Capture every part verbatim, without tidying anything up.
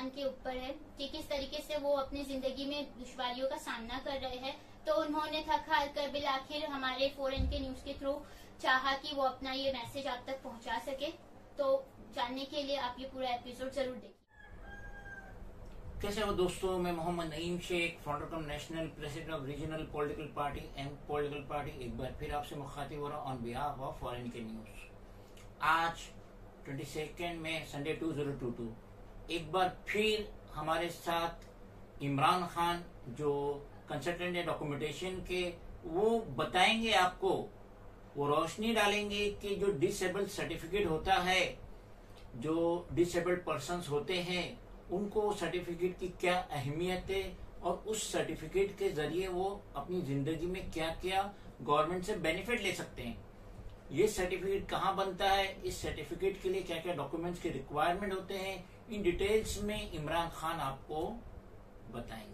खान के ऊपर है कि किस तरीके से वो अपनी जिंदगी में दुश्वारियों का सामना कर रहे हैं। तो उन्होंने थक हार कर बिल आखिर हमारे फॉरेन के न्यूज के थ्रू चाहा कि वो अपना ये मैसेज आप तक पहुंचा सके। तो जानने के लिए आप ये पूरा एपिसोड जरूर देखिए। कैसे हो दोस्तों, मैं Mohammad Naeem Shaikh, founder cum national president of regional political party and political party, एक बार फिर आपसे मुखातिब हो रहा हूँ ऑन बिहाफ ऑफ फॉरेन के न्यूज। आज ट्वेंटी सेकेंड में Sunday two zero two two एक बार फिर हमारे साथ इमरान खान जो कंसल्टेंट है डॉक्यूमेंटेशन के, वो बताएंगे आपको, वो रोशनी डालेंगे कि जो डिसेबल्ड सर्टिफिकेट होता है, जो डिसेबल्ड पर्सन्स होते हैं, उनको सर्टिफिकेट की क्या अहमियत है और उस सर्टिफिकेट के जरिए वो अपनी जिंदगी में क्या क्या गवर्नमेंट से बेनिफिट ले सकते हैं। ये सर्टिफिकेट कहाँ बनता है, इस सर्टिफिकेट के लिए क्या क्या डॉक्यूमेंट्स के रिक्वायरमेंट होते हैं, इन डिटेल्स में इमरान खान आपको बताएंगे।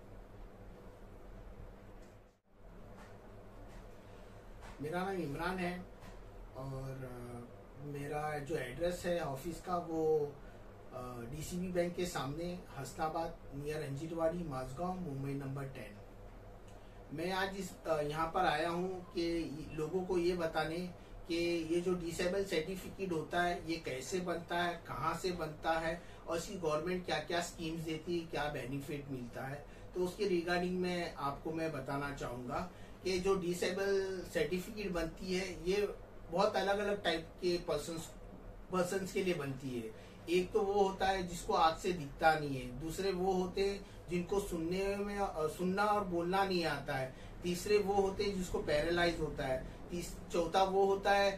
मेरा नाम इमरान है और आ, मेरा जो एड्रेस है ऑफिस का वो डीसीबी बैंक के सामने Hasanabad near Anjirwadi Mazagaon Mumbai number ten. मैं आज इस यहाँ पर आया हूँ कि लोगों को ये बताने कि ये जो डिसेबल सर्टिफिकेट होता है ये कैसे बनता है, कहाँ से बनता है और इसकी गवर्नमेंट क्या क्या स्कीम्स देती है, क्या बेनिफिट मिलता है। तो उसके रिगार्डिंग में आपको मैं बताना चाहूँगा कि जो डिसेबल सर्टिफिकेट बनती है ये बहुत अलग अलग टाइप के पर्सन्स पर्सन्स के लिए बनती है। एक तो वो होता है जिसको आँख से दिखता नहीं है, दूसरे वो होते हैं जिनको सुनने में सुनना और बोलना नहीं आता है, तीसरे वो होते हैं जिसको पैरालाइज होता है, चौथा वो होता है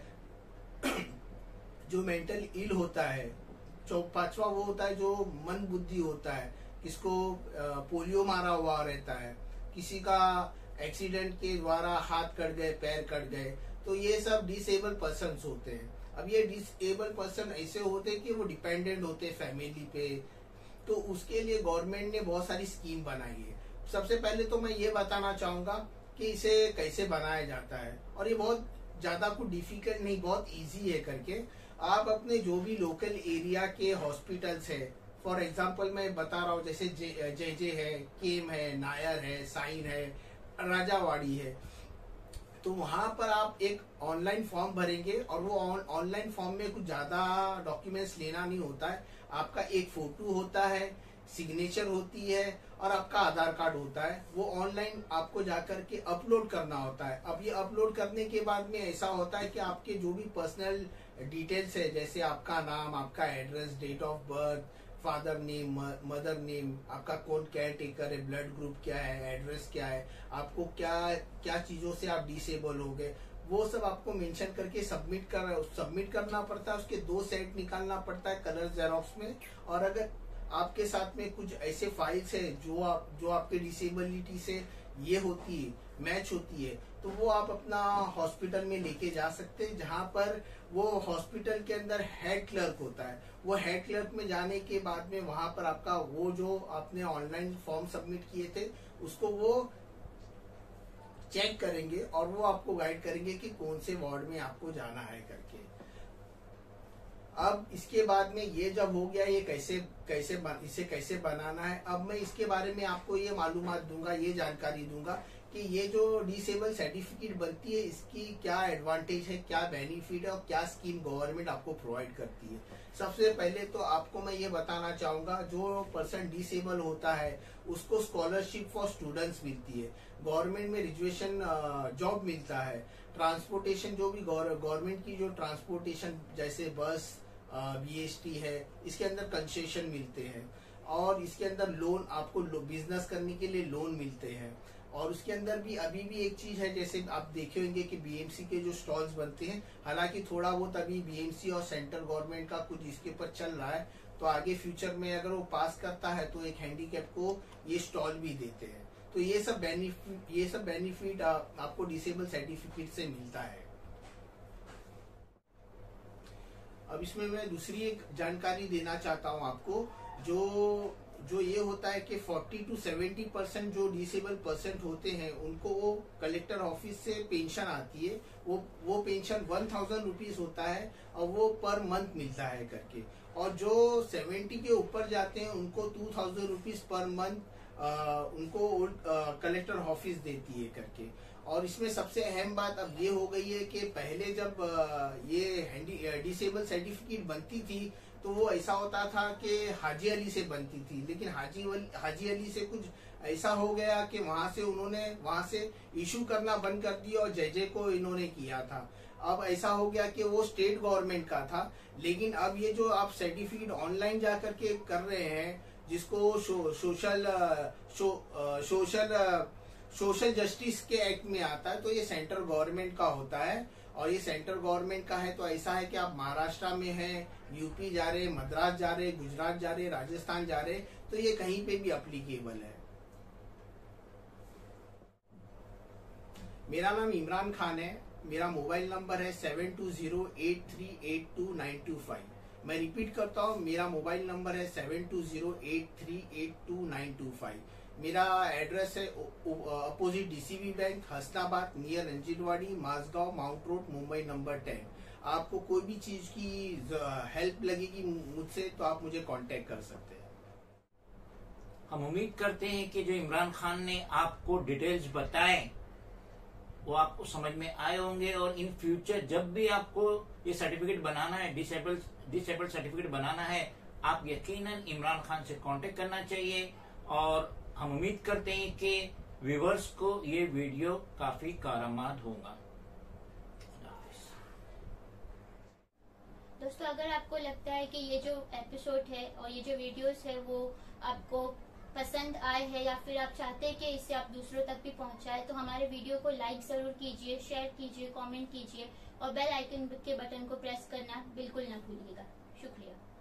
जो मेंटल इल होता है, पांचवा वो होता है जो मन बुद्धि होता है, किसको पोलियो मारा हुआ रहता है, किसी का एक्सीडेंट के द्वारा हाथ कट गए, पैर कट गए। तो ये सब डिसेबल पर्सन्स होते हैं। अब ये डिसेबल पर्सन ऐसे होते हैं कि वो डिपेंडेंट होते हैं फैमिली पे, तो उसके लिए गवर्नमेंट ने बहुत सारी स्कीम बनाई है। सबसे पहले तो मैं ये बताना चाहूंगा कि इसे कैसे बनाया जाता है, और ये बहुत ज्यादा कुछ डिफिकल्ट नहीं, बहुत इजी है करके। आप अपने जो भी लोकल एरिया के हॉस्पिटल्स है, फॉर एग्जाम्पल मैं बता रहा हूँ, जैसे जे जे है, केम है, नायर है, साइन है, राजावाड़ी है, तो वहां पर आप एक ऑनलाइन फॉर्म भरेंगे और वो ऑनलाइन फॉर्म में कुछ ज्यादा डॉक्यूमेंट्स लेना नहीं होता है। आपका एक फोटो होता है, सिग्नेचर होती है और आपका आधार कार्ड होता है। वो ऑनलाइन आपको जाकर के अपलोड करना होता है। अब ये अपलोड करने के बाद में ऐसा होता है कि आपके जो भी पर्सनल डिटेल्स है, जैसे आपका नाम, आपका address, date of birth, father name, mother name, आपका कौन केयर टेकर है, ब्लड ग्रुप क्या है, एड्रेस क्या है, आपको क्या क्या चीजों से आप डिसेबल हो गए, वो सब आपको मेंशन करके सबमिट कर सबमिट करना पड़ता है। उसके दो सेट निकालना पड़ता है कलर जेरोक्स में। और अगर आपके साथ में कुछ ऐसे फाइल्स है जो आप जो आपके डिसेबिलिटी से ये होती है, मैच होती है, तो वो आप अपना हॉस्पिटल में लेके जा सकते हैं, जहाँ पर वो हॉस्पिटल के अंदर हेड क्लर्क होता है। वो हेड क्लर्क में जाने के बाद में वहां पर आपका वो जो आपने ऑनलाइन फॉर्म सबमिट किए थे उसको वो चेक करेंगे और वो आपको गाइड करेंगे कि कौन से वार्ड में आपको जाना है करके। अब इसके बाद में ये जब हो गया, ये कैसे कैसे बन, इसे कैसे बनाना है, अब मैं इसके बारे में आपको ये मालूमात दूंगा, ये जानकारी दूंगा कि ये जो डिसेबल सर्टिफिकेट बनती है इसकी क्या एडवांटेज है, क्या बेनिफिट है और क्या स्कीम गवर्नमेंट आपको प्रोवाइड करती है। सबसे पहले तो आपको मैं ये बताना चाहूंगा, जो पर्सन डिसेबल होता है उसको स्कॉलरशिप फॉर स्टूडेंट्स मिलती है, गवर्नमेंट में रिजर्वेशन जॉब मिलता है, ट्रांसपोर्टेशन जो भी गवर्नमेंट की जो ट्रांसपोर्टेशन जैसे बस, बीएसटी है, इसके अंदर कंसेशन मिलते हैं, और इसके अंदर लोन, आपको बिजनेस करने के लिए लोन मिलते हैं। और उसके अंदर भी अभी भी एक चीज है, जैसे आप देखे होंगे कि बीएमसी के जो स्टॉल्स बनते हैं, हालांकि थोड़ा बहुत अभी बीएमसी और सेंट्रल गवर्नमेंट का कुछ इसके ऊपर चल रहा है, तो आगे फ्यूचर में अगर वो पास करता है तो एक हैंडीकैप को ये स्टॉल भी देते हैं। तो ये सब बेनिफिट ये सब बेनिफिट आपको डिसेबल सर्टिफिकेट से मिलता है। अब इसमें मैं दूसरी एक जानकारी देना चाहता हूँ आपको, जो जो ये होता है कि चालीस टू सत्तर परसेंट जो डिसेबल पर्सन होते हैं उनको वो कलेक्टर ऑफिस से पेंशन आती है, वो वो पेंशन वन थाउजेंड रुपीज होता है और वो पर मंथ मिलता है करके। और जो सत्तर के ऊपर जाते हैं उनको two thousand rupees per month उनको कलेक्टर ऑफिस देती है करके। और इसमें सबसे अहम बात अब ये हो गई है कि पहले जब आ, ये हैंडी डिसेबल सर्टिफिकेट बनती थी तो वो ऐसा होता था कि हाजी अली से बनती थी, लेकिन हाजी हाजी अली से कुछ ऐसा हो गया कि वहां से उन्होंने वहां से इशू करना बंद कर दिया और जय जय को इन्होंने किया था। अब ऐसा हो गया कि वो स्टेट गवर्नमेंट का था, लेकिन अब ये जो आप सर्टिफिकेट ऑनलाइन जाकर के कर रहे हैं जिसको show, social show, social social justice के एक्ट में आता है, तो ये सेंट्रल गवर्नमेंट का होता है। और ये सेंट्रल गवर्नमेंट का है तो ऐसा है कि आप महाराष्ट्र में हैं, यूपी जा रहे, मद्रास जा रहे, गुजरात जा रहे, राजस्थान जा रहे, तो ये कहीं पे भी अप्लीकेबल है। मेरा नाम इमरान खान है, मेरा मोबाइल नंबर है seven two zero eight three eight two nine two five. मैं रिपीट करता हूँ, मेरा मोबाइल नंबर है seven two zero eight three eight two nine two five. मेरा एड्रेस है opposite DCB bank, Hasanabad, near Ranjitwadi, Mazagaon, Mount Road, Mumbai number ten. आपको कोई भी चीज की हेल्प लगेगी मुझसे तो आप मुझे कांटेक्ट कर सकते हैं। हम उम्मीद करते हैं कि जो इमरान खान ने आपको डिटेल्स बताए वो आपको समझ में आए होंगे, और इन फ्यूचर जब भी आपको ये सर्टिफिकेट बनाना है, डिसेबल डिसेबल सर्टिफिकेट बनाना है, आप यकीनन इमरान खान से कांटेक्ट करना चाहिए। और हम उम्मीद करते हैं कि व्यूअर्स को ये वीडियो काफी कारआमद होगा। दोस्तों, अगर आपको लगता है कि ये जो एपिसोड है और ये जो वीडियोस है वो आपको पसंद आए हैं या फिर आप चाहते हैं कि इससे आप दूसरों तक भी पहुंचाए, तो हमारे वीडियो को लाइक जरूर कीजिए, शेयर कीजिए, कमेंट कीजिए और बेल आइकन के बटन को प्रेस करना बिल्कुल ना भूलिएगा। शुक्रिया।